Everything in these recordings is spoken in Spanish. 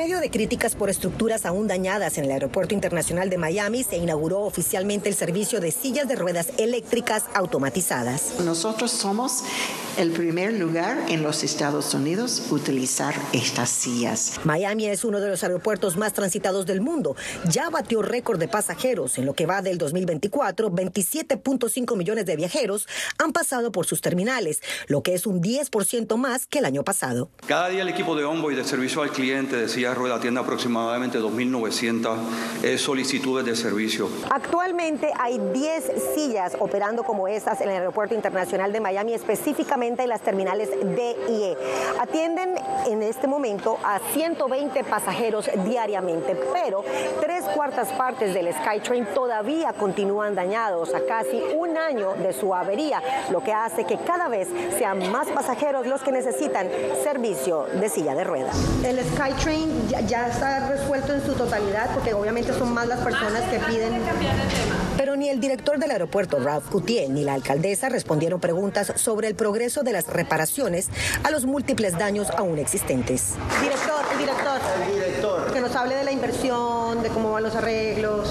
medio de críticas por estructuras aún dañadas en el Aeropuerto Internacional de Miami, se inauguró oficialmente el servicio de sillas de ruedas eléctricas automatizadas. Nosotros somos el primer lugar en los Estados Unidos a utilizar estas sillas. Miami es uno de los aeropuertos más transitados del mundo. Ya batió récord de pasajeros. En lo que va del 2024, 27.5 millones de viajeros han pasado por sus terminales, lo que es un 10% más que el año pasado. Cada día el equipo de Onboy de servicio al cliente de sillas de ruedas atiende aproximadamente 2.900 solicitudes de servicio. Actualmente hay 10 sillas operando como estas en el Aeropuerto Internacional de Miami, específicamente en las terminales D y E. Atienden en este momento a 120 pasajeros diariamente, pero 3/4 partes del SkyTrain todavía continúan dañados a casi un año de su avería, lo que hace que cada vez sean más pasajeros los que necesitan servicio de silla de ruedas. El SkyTrain ya está resuelto en su totalidad, porque obviamente son más las personas que piden. Pero ni el director del aeropuerto, Ralph Coutier, ni la alcaldesa respondieron preguntas sobre el progreso de las reparaciones a los múltiples daños aún existentes. El director, que nos hable de la inversión, de cómo van los arreglos.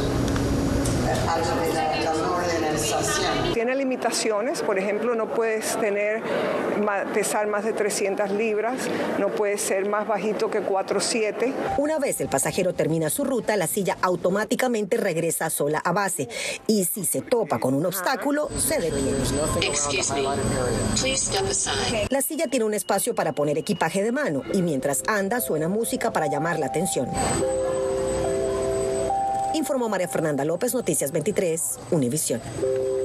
Tiene limitaciones, por ejemplo, no puedes pesar más de 300 libras, no puedes ser más bajito que 4'7". Una vez el pasajero termina su ruta, la silla automáticamente regresa sola a base y si se topa con un obstáculo, se detiene. La silla tiene un espacio para poner equipaje de mano y mientras anda suena música para llamar la atención. Informó María Fernanda López, Noticias 23, Univisión.